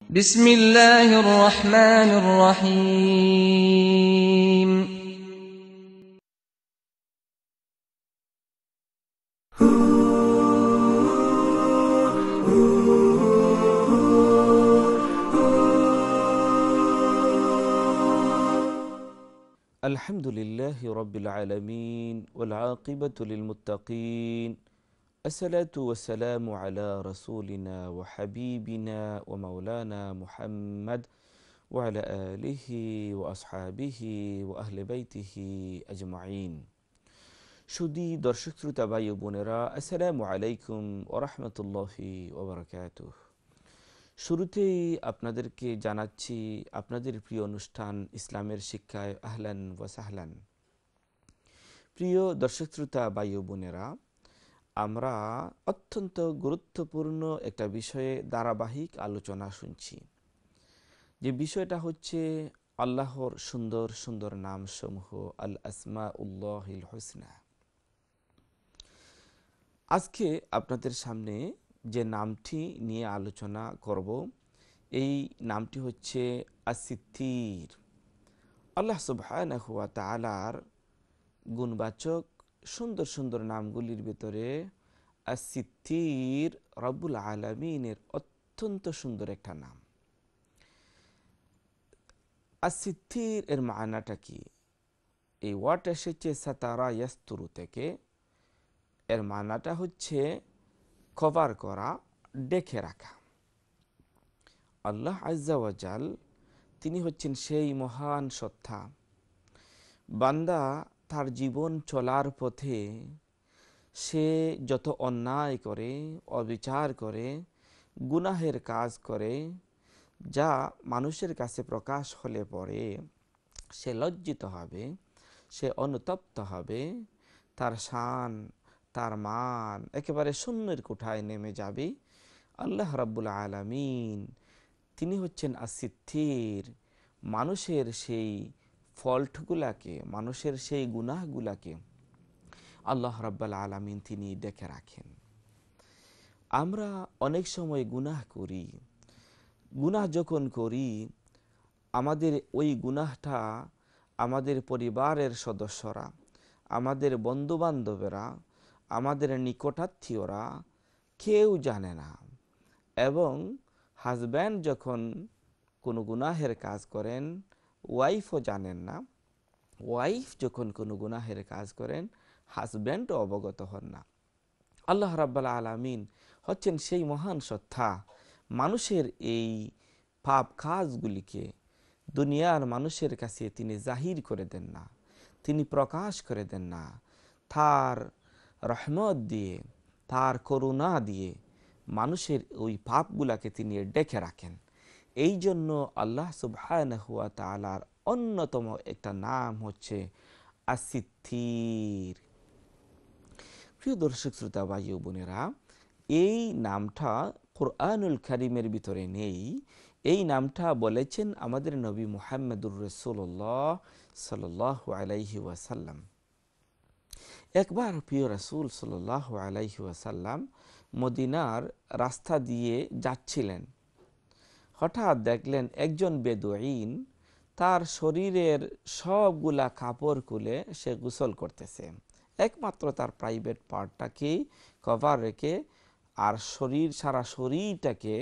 بسم الله الرحمن الرحيم الحمد لله رب العالمين والعاقبة للمتقين الصلاة والسلام على رسولنا وحبيبنا ومولانا محمد وعلى آله وأصحابه وأهل بيته أجمعين সুধী দর্শক শ্রোতা ভাই ও বোনেরা, আসসালামু আলাইকুম ওয়া রাহমাতুল্লাহি ওয়া বারাকাতুহু। শুরুতেই আপনাদেরকে জানাচ্ছি আপনাদের প্রিয় অনুষ্ঠান ইসলামের শিক্ষায় আহলান ওয়া সাহলান। প্রিয় দর্শক শ্রোতা ভাই ও বোনেরা, আমরা অত্যন্ত গুরুত্বপূর্ণ একটা বিষয়ে ধারাবাহিক আলোচনা শুনছি, যে বিষয়টা হচ্ছে আল্লাহর সুন্দর সুন্দর নামসমূহ, আল আসমাউল্লাহিল হুসনা। আজকে আপনাদের সামনে যে নামটি নিয়ে আলোচনা করব, এই নামটি হচ্ছে আসিত্তির। আল্লাহ সুবহানাহু ওয়া তাআলার গুণবাচক সুন্দর সুন্দর নামগুলির ভিতরে আসিত্তির রব্বুল আলামিনের অত্যন্ত সুন্দর একটা নাম। আসিত্তির এর মানাটা কি? এই ওয়ার্ড এসেছে সাতারা ইয়াস্তুরু থেকে। এর মানাটা হচ্ছে কভার করা, ডেকে রাখা। আল্লাহ আজ্জা ওয়া জাল তিনি হচ্ছেন সেই মহান সত্তা, বান্দা তার জীবন চলার পথে সে যত অন্যায় করে, অবিচার করে, গুনাহের কাজ করে, যা মানুষের কাছে প্রকাশ হলে পরে সে লজ্জিত হবে, সে অনুতপ্ত হবে, তার শান, তার মান একেবারে শূন্যের কোঠায় নেমে যাবে। আল্লাহ রাব্বুল আলামিন তিনি হচ্ছেন আসিত্তির। মানুষের সেই ফল্টগুলাকে, মানুষের সেই গুনাহগুলাকে আল্লাহ রাব্বুল আলামিন তিনি দেখে রাখেন। আমরা অনেক সময় গুনাহ করি। গুনাহ যখন করি, আমাদের ওই গুনাহটা আমাদের পরিবারের সদস্যরা, আমাদের বন্ধুবান্ধবেরা, আমাদের নিকটাত্মীয়রা কেউ জানে না। এবং হাজব্যান্ড যখন কোনো গুনাহের কাজ করেন, ওয়াইফও জানেন না। ওয়াইফ যখন কোনো গুনাহের কাজ করেন, হাজব্যান্ডও অবগত হন না। আল্লাহ রাব্বুল আলামিন হচ্ছেন সেই মহান সত্তা, মানুষের এই পাপ কাজগুলিকে দুনিয়ার মানুষের কাছে তিনি জাহির করে দেন না, তিনি প্রকাশ করে দেন না। তার রহমত দিয়ে, তার করুণা দিয়ে মানুষের ওই পাপগুলাকে তিনি ডেকে রাখেন। এই জন্য আল্লাহ সুবহানাহু ওয়া তাআলার অন্যতম একটা নাম হচ্ছে আসিত্তির। প্রিয় দর্শক শ্রোতা ভাই ও বোনেরা, এই নামটা কুরআনুল কারীমের ভিতরে নেই। এই নামটা বলেছেন আমাদের নবী মুহাম্মদুর রাসূলুল্লাহ সাল্লাল্লাহু আলাইহি ওয়াসাল্লাম। একবার প্রিয় রাসূল সাল্লাল্লাহু আলাইহি ওয়াসাল্লাম মদিনার রাস্তা দিয়ে যাচ্ছিলেন। হঠাৎ দেখলেন একজন বেদুইন তার শরীরের সবগুলা কাপড় খুলে সে গোসল করতেছে। একমাত্র তার প্রাইভেট পার্টটাকে কভার রেখে, আর সারা শরীরটাকে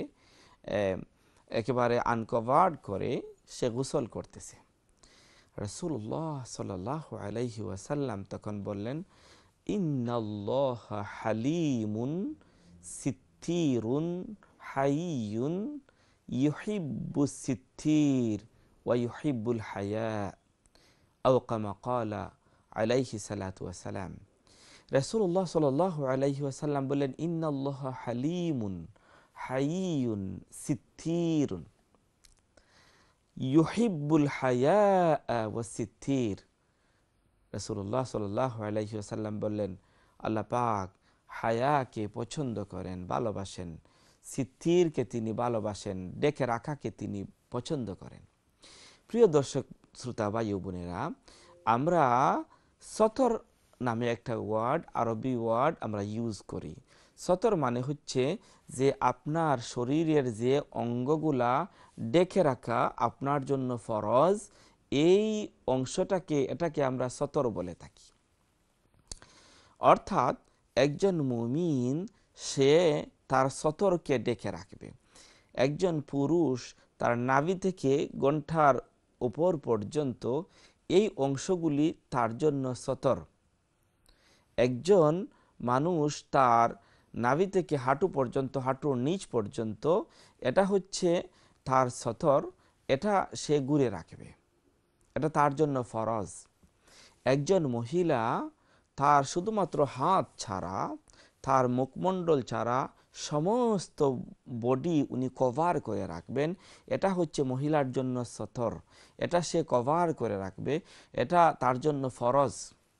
একেবারে আনকভার্ড করে সে গোসল করতেছে। রাসূলুল্লাহ সাল্লাল্লাহু আলাইহি ওয়াসাল্লাম তখন বললেন, ইন্নাল্লাহা হালিমুন সিত্তিরুন হাইয়ুন ইউহিব্বুস সিত্তির ওয়া ইউহিব্বুল হায়া, আও কামা ক্বালা আলাইহি সালাতু ওয়াসালাম। রাসূলুল্লাহ সাল্লাল্লাহু আলাইহি ওয়াসাল্লাম বললেন, ইন্নাল্লাহা হালিমুন হাইয়ুন সিত্তিরুন ইউহিব্বুল হায়া ওয়া সিত্তির। রাসূলুল্লাহ সাল্লাল্লাহু আলাইহি ওয়াসাল্লাম বললেন, আল্লাহ পাক হায়াকে পছন্দ করেন, ভালোবাসেন, সিত্তিরকে তিনি ভালোবাসেন, ডেকে রাখাকে তিনি পছন্দ করেন। প্রিয় দর্শক শ্রোতা ভাই ও বোনেরা, আমরা সতর নামে একটা ওয়ার্ড, আরবি ওয়ার্ড আমরা ইউজ করি। সতর মানে হচ্ছে যে আপনার শরীরের যে অঙ্গগুলা ডেকে রাখা আপনার জন্য ফরজ, এই এটাকে আমরা সতর বলে থাকি। অর্থাৎ একজন মুমিন সে তার সতরকে ডেকে রাখবে। একজন পুরুষ তার নাভি থেকে গণ্ঠার উপর পর্যন্ত এই অংশগুলি তার জন্য সতর। একজন মানুষ তার নাভি থেকে হাঁটু পর্যন্ত, হাঁটুর নিচ পর্যন্ত, এটা হচ্ছে তার সতর, এটা সে ঘুরে রাখবে, এটা তার জন্য ফরজ। একজন মহিলা তার শুধুমাত্র হাত ছাড়া, তার মুখমণ্ডল ছাড়া সমস্ত বডি উনি কভার করে রাখবেন, এটা হচ্ছে মহিলার জন্য সতর, এটা সে কভার করে রাখবে, এটা তার জন্য ফরজ।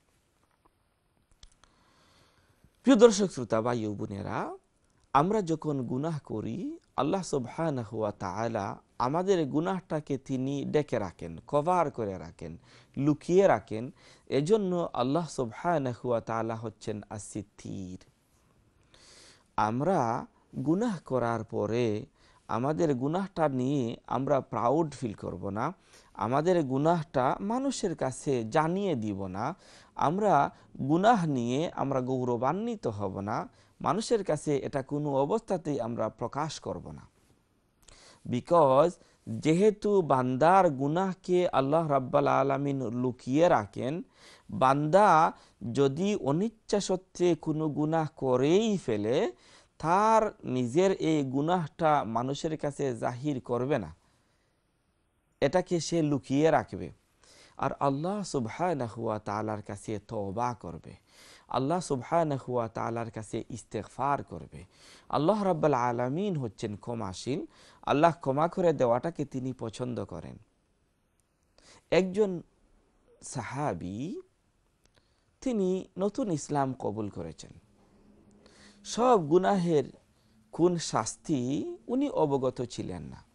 প্রিয় দর্শক শ্রোতা ভাই ও বোনেরা, আমরা যখন গুনাহ করি আল্লাহ সুবহানাহু ওয়া তাআলা আমাদের গুনাহটাকে তিনি ডেকে রাখেন, কভার করে রাখেন, লুকিয়ে রাখেন। এজন্য আল্লাহ সুবহানাহু ওয়া তাআলা হচ্ছেন আসিত্তির। আমরা গুনাহ করার পরে আমাদের গুনাহটা নিয়ে আমরা প্রাউড ফিল করব না, আমাদের গুনাহটা মানুষের কাছে জানিয়ে দিব না, আমরা গুনাহ নিয়ে আমরা গৌরবান্বিত হব না, মানুষের কাছে এটা কোনো অবস্থাতেই আমরা প্রকাশ করব না। বিকজ যেহেতু বান্দার গুনাহকে আল্লাহ রাব্বাল আলামিন লুকিয়ে রাখেন, বান্দা যদি অনিচ্ছা সত্ত্বে কোনো গুনাহ করেই ফেলে, তার নিজের এই গুনাহটা মানুষের কাছে জাহির করবে না, এটাকে সে লুকিয়ে রাখবে। আর আল্লাহ সুবহানাহু ওয়া তাআলার কাছে তওবা করবে, আল্লাহ সুবহানাহু ওয়া তাআলার কাছে ইস্তেগফার করবে। আল্লাহ রাব্বুল আলামিন হচ্ছেন ক্ষমাশীল, আল্লাহ ক্ষমা করে দেওয়াটাকে তিনি পছন্দ করেন। একজন সাহাবী তিনি নতুন ইসলাম কবুল করেছেন, সব গুনাহের কোন শাস্তি উনি অবগত ছিলেন না,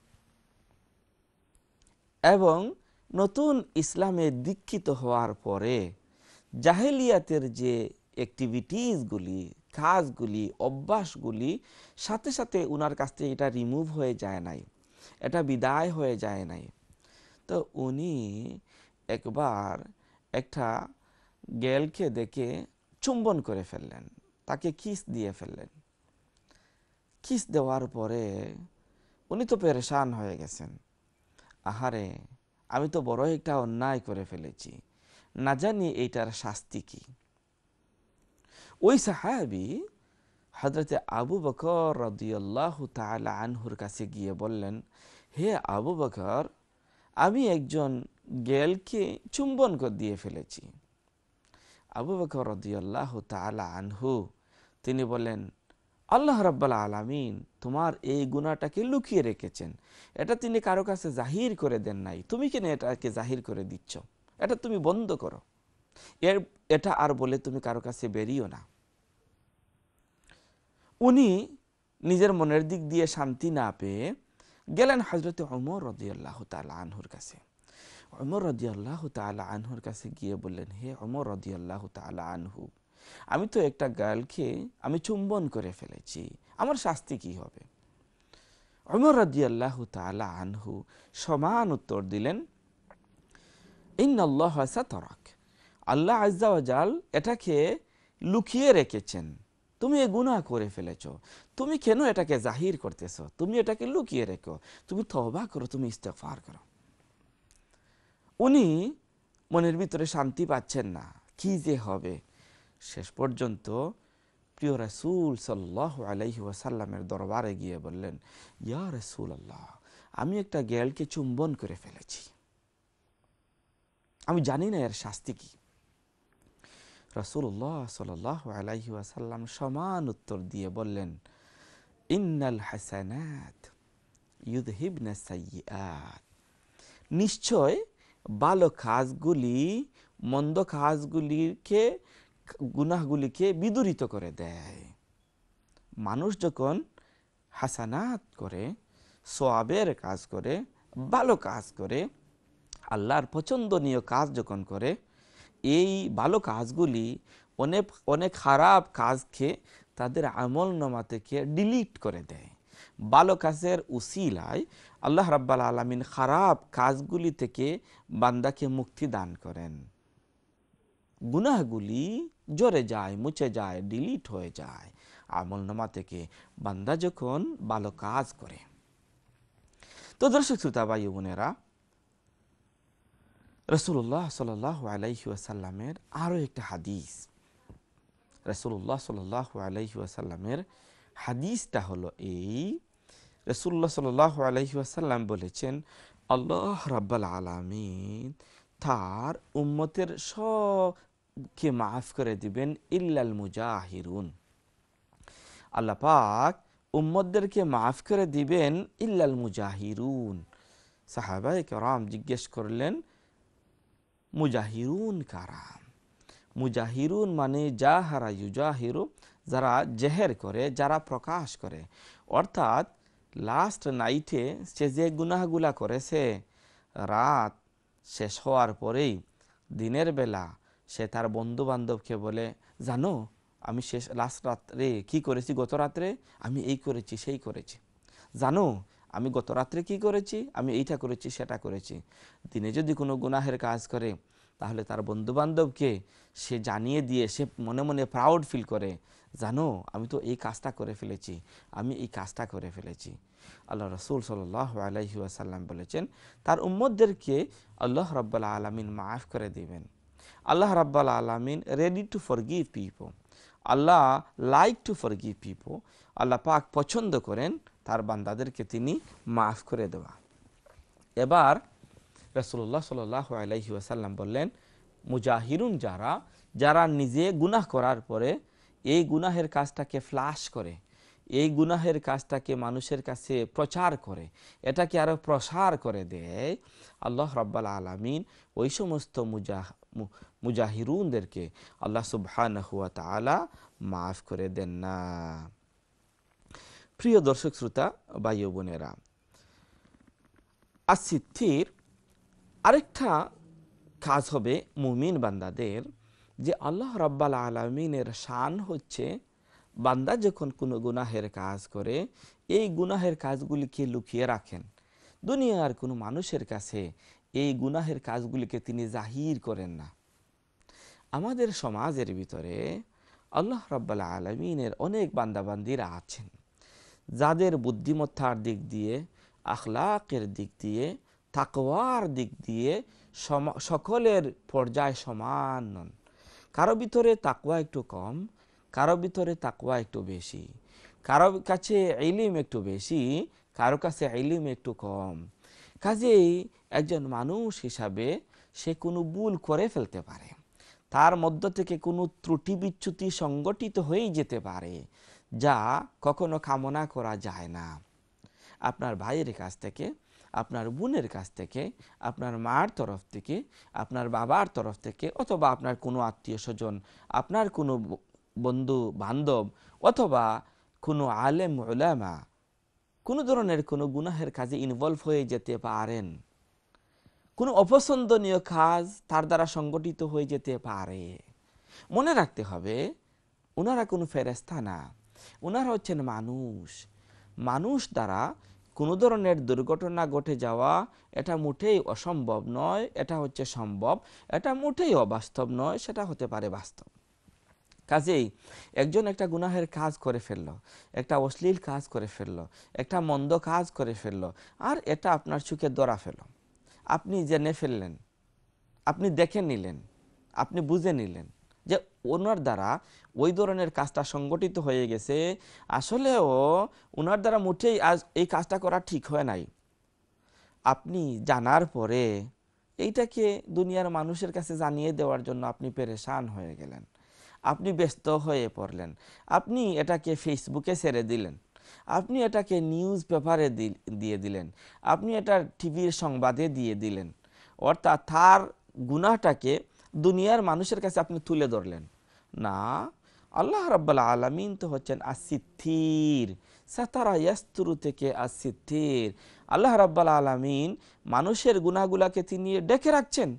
এবং নতুন ইসলামে দীক্ষিত হওয়ার পরে জাহেলিয়াতের যে অ্যাক্টিভিটিসগুলি, কাজগুলি, অভ্যাসগুলি সাথে সাথে উনার কাছ থেকে এটা রিমুভ হয়ে যায় নাই, এটা বিদায় হয়ে যায় নাই। তো উনি একবার একটা গেলকে দেখে চুম্বন করে ফেললেন, তাকে কিস দিয়ে ফেললেন। কিস দেওয়ার পরে উনি তো পেরেশান হয়ে গেছেন, আহারে আমি তো বড় একটা অন্যায় করে ফেলেছি, না জানি এইটার শাস্তি কি। ওই সাহাবী হযরতে আবু বকর রাদিয়াল্লাহু তাআলা আনহুর কাছে গিয়ে বললেন, হে আবু বকর, আমি একজন গেলকে চুম্বন করে দিয়ে ফেলেছি। আবু বকর রাদিয়াল্লাহু তাআলা আনহু তিনি বলেন, আল্লাহ রাব্বুল আলামিন তোমার এই গুনাহটাকে লুকিয়ে রেখেছেন, এটা তিনি কারো কাছে জাহির করে দেন নাই, তুমি কেন এটাকে জাহির করে দিচ্ছ? এটা তুমি বন্ধ করো, এটা আর বলে তুমি কারো কাছে বেরিও না। উনি নিজের মনের দিক দিয়ে শান্তি না পেয়ে গেলেন হযরতে ওমর রাদিয়াল্লাহু তাআলা আনহুর কাছে। ওমর রাদিয়াল্লাহু তাআলা আনহুর কাছে গিয়ে বললেন, হে ওমর রাদিয়াল্লাহু তাআলা আনহু, আমি তো একটা গার্লকে আমি চুম্বন করে ফেলেছি, আমার শাস্তি কি হবে? ওমর রাদিয়াল্লাহু তাআলা আনহু সমান উত্তর দিলেন, ইন্নাল্লাহা সাতারাক, আল্লাহ আযজা ওয়া জাল এটাকে লুকিয়ে রেখেছেন, তুমি এই গুনাহ করে ফেলেছো, তুমি কেন এটাকে জাহির করতেছো? তুমি এটাকে লুকিয়ে রেখো, তুমি তওবা করো, তুমি ইস্তেগফার করো। উনি মনের ভিতরে শান্তি পাচ্ছেন না, কি যে হবে। শেষ পর্যন্ত প্রিয় রাসূল সাল্লাল্লাহু আলাইহি ওয়াসাল্লামের দরবারে গিয়ে বললেন, ইয়া রাসূলুল্লাহ, আমি একটা গার্লকে চুম্বন করে ফেলেছি, আমি জানি না এর শাস্তি কি। রাসূলুল্লাহ সাল্লাল্লাহু আলাইহি ওয়াসাল্লাম সমান উত্তর দিয়ে বললেন, ইন্নাল হাসানাত ইউযহিবনা সাইয়্যাত, নিশ্চয় ভালো কাজগুলি মন্দ কাজগুলিকে, গুনাহগুলিকে বিদূরিত করে দেয়। মানুষ যখন হাসানাত করে, সওয়াবের কাজ করে, ভালো কাজ করে, আল্লাহর পছন্দনীয় কাজ যখন করে, এই ভালো কাজগুলি অনেক অনেক খারাপ কাজকে তাদের আমল নামা থেকে ডিলিট করে দেয়। ভালো কাজের উসিলায় আল্লাহ রাব্বাল আলামিন খারাপ কাজগুলি থেকে বান্দাকে মুক্তি দান করেন। গুনাহগুলি জরে যায়, মুছে যায়, ডিলিট হয়ে যায় আমল নামা থেকে বান্দা যখন ভালো কাজ করে। তো দর্শক শ্রোতা ভাই বোনেরা, রাসূলুল্লাহ সাল্লাল্লাহু আলাইহি ওয়াসাল্লামের আরো একটা হাদিস, রাসূলুল্লাহ সাল্লাল্লাহু আলাইহি ওয়াসাল্লামের হাদিসটা হলো এই, রাসূলুল্লাহ সাল্লাল্লাহু আলাইহি ওয়াসাল্লাম বলেছেন, আল্লাহ রাব্বুল আলামিন তার উম্মতের সবকে মাফ করে দিবেন ইল্লাল মুজাহিরুন। আল্লাহ পাক উম্মতদেরকে মাফ করে দিবেন ইল্লাল মুজাহিরুন। সাহাবায়ে কেরাম জিজ্ঞেস করলেন, মুজাহিরুন কারা? মুজাহিরুন মানে জাহারা ইউজাহিরু, যারা জেহের করে, যারা প্রকাশ করে। অর্থাৎ লাস্ট নাইটে সে যে গুনাহগুলা করেছে, রাত শেষ হওয়ার পরেই দিনের বেলা সে তার বন্ধু বান্ধবকে বলে, জানো আমি শেষ লাস্ট রাত্রে কি করেছি, গত রাত্রে আমি এই করেছি সেই করেছি, জানো আমি গত রাত্রে কি করেছি, আমি এইটা করেছি সেটা করেছি। দিনে যদি কোনো গুনাহের কাজ করে তাহলে তার বন্ধু বান্ধবকে সে জানিয়ে দিয়ে সে মনে মনে প্রাউড ফিল করে, জানো আমি তো এই কাজটা করে ফেলেছি, আমি এই কাজটা করে ফেলেছি। আল্লাহ রাসূল সাল্লাল্লাহু আলাইহি ওয়াসাল্লাম বলেছেন, তার উম্মতদেরকে আল্লাহ রাব্বুল আলামিন মাফ করে দিবেন। আল্লাহ রাব্বুল আলামিন ready to forgive people, Allah like to forgive people. Allah পাক পছন্দ করেন তার বান্দাদেরকে তিনি মাফ করে দেওয়া। এবার রাসূলুল্লাহ সাল্লাল্লাহু আলাইহি ওয়াসাল্লাম বললেন, মুজাহিরুন যারা, যারা নিজে গুনাহ করার পরে এই গুনাহের কাজটাকে ফ্লাশ করে, এই গুনাহের কাজটাকে মানুষের কাছে প্রচার করে, এটাকে আরো প্রসার করে দেয়, আল্লাহ রাব্বুল আলামিন ওই সমস্ত মুজাহিরুনদেরকে আল্লাহ সুবহানাহু ওয়া তাআলা মাফ করে দেন না। প্রিয় দর্শক শ্রোতা ভাই ও বোনেরা, আসিদ্ধির আরেকটা কাজ হবে মুমিন বান্দাদের, যে আল্লাহ রাব্বুল আলামিনের শান হচ্ছে বান্দা যখন কোনো গুনাহের কাজ করে এই গুনাহের কাজগুলিকে লুকিয়ে রাখেন, দুনিয়ার কোনো মানুষের কাছে এই গুনাহের কাজগুলিকে তিনি জাহির করেন না। আমাদের সমাজের ভিতরে আল্লাহ রাব্বুল আলামিনের অনেক বান্দাবান্দিরা আছেন যাদের বুদ্ধিমত্তার দিক দিয়ে, আখলাকের দিক দিয়ে, তাকওয়ার দিক দিয়ে সকলের পর্যায় সমান নন। কারো ভিতরে তাকওয়া একটু কম, কারো ভিতরে তাকওয়া একটু বেশি, কারো কাছে ইলম একটু বেশি, কারো কাছে ইলম একটু কম। কাজেই একজন মানুষ হিসাবে সে কোনো ভুল করে ফেলতে পারে, তার মধ্য থেকে কোনো ত্রুটি বিচ্যুতি সংগঠিত হয়েই যেতে পারে, যা কখনো কামনা করা যায় না। আপনার ভাইয়ের কাছ থেকে, আপনার বোনের কাছ থেকে, আপনার মার তরফ থেকে, আপনার বাবার তরফ থেকে, অথবা আপনার কোনো আত্মীয় স্বজন, আপনার কোনো বন্ধু বান্ধব, অথবা কোনো আলেম উলামা কোনো ধরনের কোনো গুনাহের কাজে ইনভলভ হয়ে যেতে পারেন। কোনো অপছন্দনীয় কাজ তার দ্বারা সংগঠিত হয়ে যেতে পারে। মনে রাখতে হবে, ওনারা কোনো ফেরেশতা না, ওনারা হচ্ছেন মানুষ। মানুষ দ্বারা কোনো ধরনের দুর্ঘটনা ঘটে যাওয়া এটা মোটেই অসম্ভব নয়, এটা হচ্ছে সম্ভব। এটা মোটেই অবাস্তব নয়, সেটা হতে পারে বাস্তব। কাজেই একজন একটা গুনাহের কাজ করে ফেললো, একটা অশ্লীল কাজ করে ফেললো, একটা মন্দ কাজ করে ফেললো, আর এটা আপনার চোখে ধরা ফেলো, আপনি জেনে ফেললেন, আপনি দেখে নিলেন, আপনি বুঝে নিলেন যে ওনার দ্বারা ওই ধরনের কাজটা সংগঠিত হয়ে গেছে, আসলেও ওনার দ্বারা মোটেই আজ এই কাজটা করা ঠিক হয় নাই। আপনি জানার পরে এইটাকে দুনিয়ার মানুষের কাছে জানিয়ে দেওয়ার জন্য আপনি পেরেশান হয়ে গেলেন, আপনি ব্যস্ত হয়ে পড়লেন, আপনি এটাকে ফেসবুকে ছেড়ে দিলেন, আপনি এটাকে নিউজ পেপারে দিয়ে দিলেন, আপনি এটা টিভির সংবাদে দিয়ে দিলেন। অর্থাৎ তার গুনাহটাকে দুনিয়ার মানুষের কাছে আপনি তুলে ধরলেন না। আল্লাহ রাব্বুল আলামিন তো হচ্ছেন আসিত্তির, সাতারা ইয়াস্তুরু থেকে আসিত্তির। আল্লাহ রাব্বুল আলামিন মানুষের গুনাহগুলাকে তিনি ডেকে রাখছেন,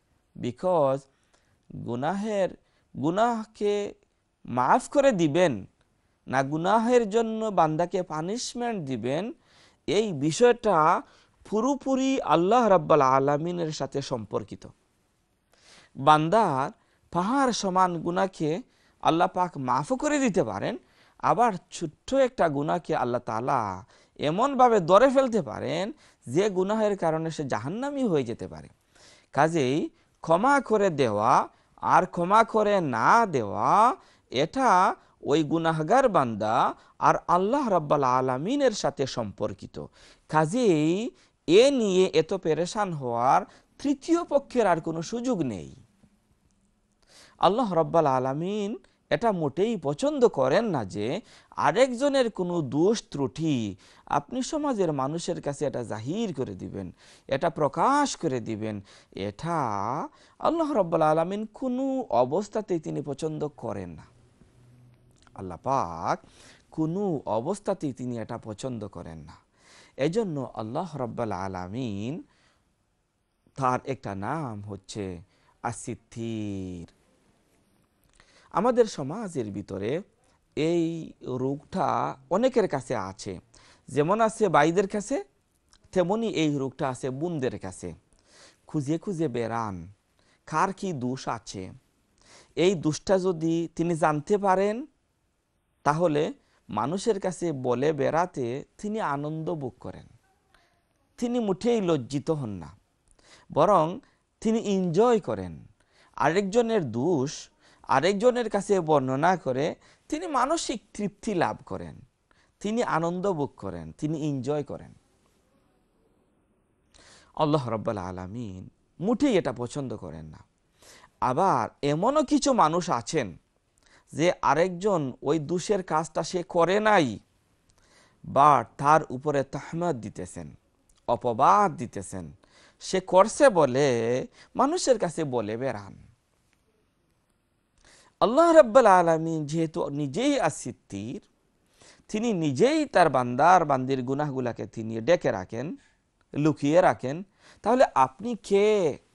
বিকজ গুনাহকে মাফ করে দিবেন না গুনাহের জন্য বান্দাকে পানিশমেন্ট দিবেন, এই বিষয়টা পুরোপুরি আল্লাহ রাব্বুল আলামিনের সাথে সম্পর্কিত। বান্দার পাহাড় সমান গুনাহকে আল্লাহ পাক মাফ করে দিতে পারেন, আবার ছোট্ট একটা গুনাহকে আল্লাহ তাআলা এমনভাবে ধরে ফেলতে পারেন যে গুনাহের কারণে সে জাহান্নামী হয়ে যেতে পারে। কাজেই ক্ষমা করে দেওয়া আর ক্ষমা করে না দেওয়া, এটা ওই গুনাহগার বান্দা আর আল্লাহ রাব্বুল আলামিনের সাথে সম্পর্কিত। কাজেই এ নিয়ে এত পেরেশান হওয়ার তৃতীয় পক্ষের আর কোনো সুযোগ নেই। আল্লাহ রাব্বুল আলামিন এটা মোটেই পছন্দ করেন না যে আরেকজনের কোনো দোষ ত্রুটি আপনি সমাজের মানুষের কাছে এটা জাহির করে দিবেন, এটা প্রকাশ করে দিবেন। এটা আল্লাহ রাব্বুল আলামিন কোনো অবস্থাতেই তিনি পছন্দ করেন না। আল্লাহ পাক কোনো অবস্থাতেই তিনি এটা পছন্দ করেন না। এজন্য আল্লাহ রাব্বুল আলামিন, তার একটা নাম হচ্ছে আসিত্তির। আমাদের সমাজের ভিতরে এই রোগটা অনেকের কাছে আছে, যেমন আছে ভাইদের কাছে, তেমনি এই রোগটা আছে বোনদের কাছে। খুঁজে খুঁজে বেড়ান কার কি দোষ আছে। এই দোষটা যদি তিনি জানতে পারেন, তাহলে মানুষের কাছে বলে বেড়াতে তিনি আনন্দ ভোগ করেন। তিনি মুঠেই লজ্জিত হন না, বরং তিনি এনজয় করেন। আরেকজনের দোষ আরেকজনের কাছে বর্ণনা করে তিনি মানসিক তৃপ্তি লাভ করেন, তিনি আনন্দ ভোগ করেন, তিনি এনজয় করেন। আল্লাহ রাব্বুল আলামিন মুঠেই এটা পছন্দ করেন না। আবার এমনও কিছু মানুষ আছেন যে আরেকজন ওই দোষের কাজটা সে করে নাই, বা তার উপরে তাহমাদ দিতেছেন, অপবাদ দিতেছেন, সে করছে বলে মানুষের কাছে বলে বেড়ান। আল্লাহ রাব্বুল আলামিন যেহেতু নিজেই আসিত্তির, তিনি নিজেই তার বান্দির গুনাহগুলাকে তিনি ডেকে রাখেন, লুকিয়ে রাখেন, তাহলে আপনি কে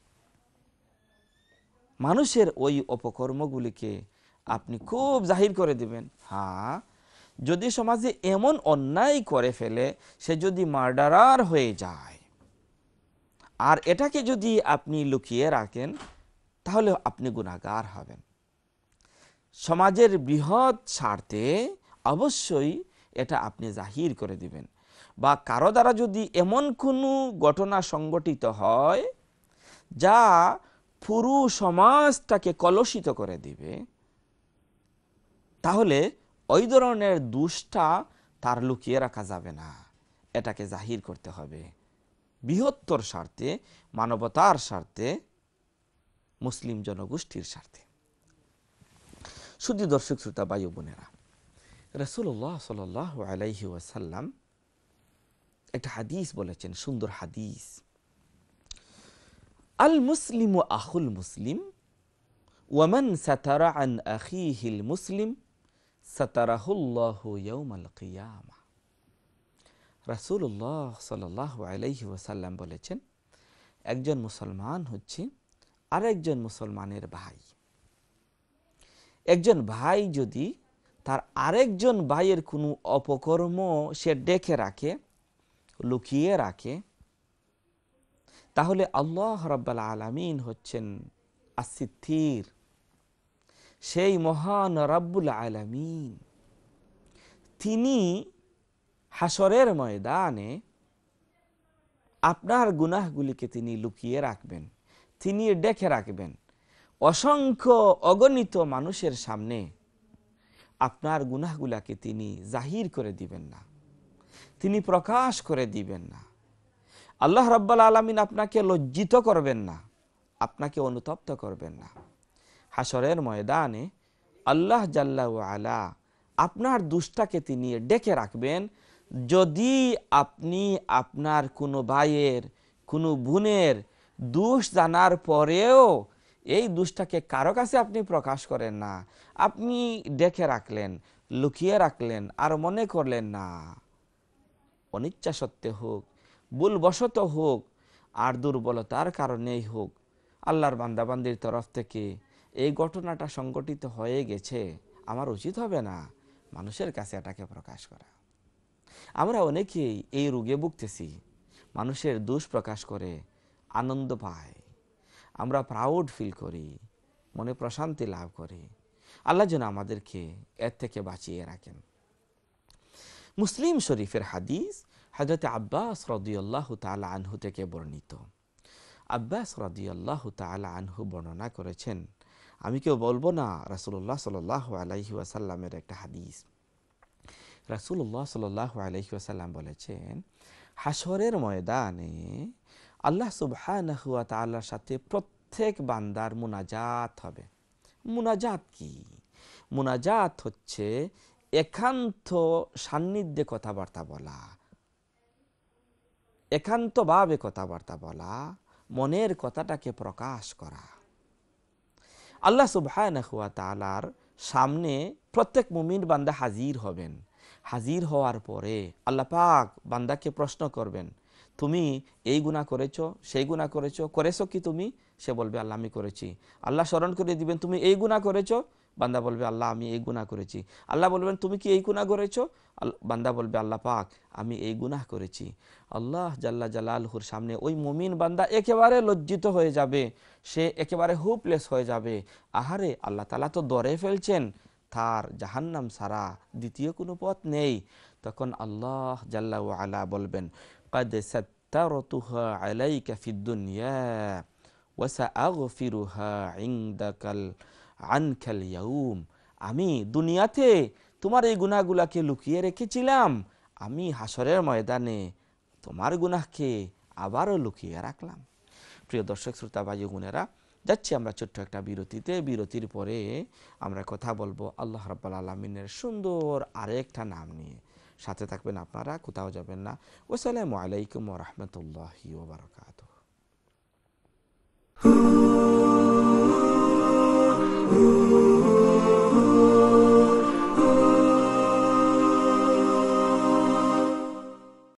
মানুষের ওই অপকর্মগুলিকে আপনি খুব জাহির করে দিবেন? হ্যাঁ, যদি সমাজে এমন অন্যায় করে ফেলে, সে যদি মার্ডারার হয়ে যায়, আর এটাকে যদি আপনি লুকিয়ে রাখেন, তাহলে আপনি গুনাহগার হবেন। সমাজের বৃহৎ স্বার্থে অবশ্যই এটা আপনি জাহির করে দিবেন। বা কারো দ্বারা যদি এমন কোনো ঘটনা সংঘটিত হয় যা পুরো সমাজটাকে কলুষিত করে দিবে, তাহলে ওই ধরনের দোষটা তার লুকিয়ে রাখা যাবে না, এটাকে জাহির করতে হবে। বৃহত্তর স্বার্থে, মানবতার স্বার্থে, মুসলিম জনগোষ্ঠীর স্বার্থে। শুধু দর্শক শ্রোতা ভাই ও বোনেরা, রাসূলুল্লাহ সাল্লাল্লাহু আলাইহি ওয়াসাল্লাম একটা হাদিস বলেছেন, সুন্দর হাদিস। আল মুসলিমু আখুল মুসলিম ওয়ামান সাতারা আন আখিহিল মুসলিম সাতারাহুল্লাহু ইয়াউমাল কিয়ামা। রাসূলুল্লাহ সাল্লাল্লাহু আলাইহি ওয়াসাল্লাম বলেছেন, একজন মুসলমান হচ্ছে আরেকজন মুসলমানের ভাই। একজন ভাই যদি তার আরেকজন ভাইয়ের কোনো অপকর্ম সে ডেকে রাখে, লুকিয়ে রাখে, তাহলে আল্লাহ রাব্বুল আলামিন হচ্ছেন আসিত্তির, সেই মহান রাব্বুল আলামিন। তিনি হাসরের ময়দানে আপনার গুনাহগুলিকে তিনি লুকিয়ে রাখবেন, তিনি ডেকে রাখবেন। অসংখ্য অগণিত মানুষের সামনে আপনার গুনাহগুলাকে তিনি জাহির করে দিবেন না, তিনি প্রকাশ করে দিবেন না। আল্লাহ রাব্বুল আলামিন আপনাকে লজ্জিত করবেন না, আপনাকে অনুতপ্ত করবেন না। হাসরের ময়দানে আল্লাহ জাল্লা ওয়া আলা আপনার দোষটাকে তিনি ডেকে রাখবেন। যদি আপনি আপনার কোনো ভাইয়ের, কোনো বোনের দোষ জানার পরেও এই দোষটাকে কারো কাছে আপনি প্রকাশ করেন না, আপনি ডেকে রাখলেন, লুকিয়ে রাখলেন, আর মনে করলেন না, অনিচ্ছা সত্ত্বে হোক, ভুলবশত হোক, আর দুর্বলতার কারণেই হোক, আল্লাহর বান্দাবান্দির তরফ থেকে এই ঘটনাটা সংঘটিত হয়ে গেছে, আমার উচিত হবে না, মানুষের কাছে এটাকে প্রকাশ করা। আমরা অনেকেই এই রোগে ভুগতেছি, মানুষের দোষ প্রকাশ করে আনন্দ পাই, আমরা প্রাউড ফিল করি, মনে প্রশান্তি লাভ করি। আল্লাহ যেন আমাদেরকে এর থেকে বাঁচিয়ে রাখেন। মুসলিম শরীফের হাদিস হযরত আব্বাস রাদিয়াল্লাহু তাআলা আনহু থেকে বর্ণিত। আব্বাস রাদিয়াল্লাহু তাআলা আনহু বর্ণনা করেছেন, আমি কেউ বলবো না, রাসূলুল্লাহ সাল্লাল্লাহু আলাইহি ওয়াসাল্লামের একটা হাদিস। রাসূলুল্লাহ সাল্লাল্লাহু আলাইহি ওয়াসাল্লাম বলেছেন, হাশরের ময়দানে আল্লাহ সুবহানাহু ওয়া তাআলার সাথে প্রত্যেক বান্দার মুনাজাত হবে। মুনাজাত কি? মুনাজাত হচ্ছে একান্ত সান্নিধ্যে কথাবার্তা বলা, একান্তভাবে কথাবার্তা বলা, মনের কথাটাকে প্রকাশ করা। আল্লাহ সুবহানাহু ওয়া তাআলার সামনে প্রত্যেক মুমিন বান্দা হাজির হবেন। হাজির হওয়ার পরে আল্লাহ পাক বান্দাকে প্রশ্ন করবেন, তুমি এই গুনাহ করেছো, সেই গুনাহ করেছো, করেছো কি তুমি? সে বলবে, আল্লাহ আমি করেছি। আল্লাহ স্মরণ করে দিবেন, তুমি এই গুনাহ করেছো? বান্দা বলবে, আল্লাহ আমি এই গুনাহ করেছি। আল্লাহ বলবেন, তুমি কি এই গুনাহ করেছো? বান্দা বলবে, আল্লাহ পাক আমি এই গুনাহ করেছি। আল্লাহ জাল্লা জালালহুর সামনে ওই মুমিন বান্দা একেবারে লজ্জিত হয়ে যাবে, সে একেবারে হোপলেস হয়ে যাবে। আহারে, আল্লাহ তাআলা তো ধরে ফেলছেন, তার জাহান্নাম ছাড়া দ্বিতীয় কোনো পথ নেই। তখন আল্লাহ জাল্লা ওয়া আলা বলবেন, قد سترتها عليك في الدنيا وسأغفرها عندك عنك اليوم। আমি দুনিয়াতে তোমার এই গুনাহগুলোকে লুকিয়ে রেখেছিলাম, আমি হাশরের ময়দানে তোমার গুনাহকে আবারও লুকিয়ে রাখলাম। প্রিয় দর্শক শ্রোতা ভাই বোনেরা, যাচ্ছি আমরা ছোট্ট একটা বিরতিতে। বিরতির পরে আমরা কথা বলবো আল্লাহ রাব্বুল আলামিনের সুন্দর আরেকটা নাম নিয়ে। সাথে থাকবেন আপনারা, কোথাও যাবেন না। আসসালামু আলাইকুম ওয়া রাহমাতুল্লাহি ওয়া বারাকাতুহু।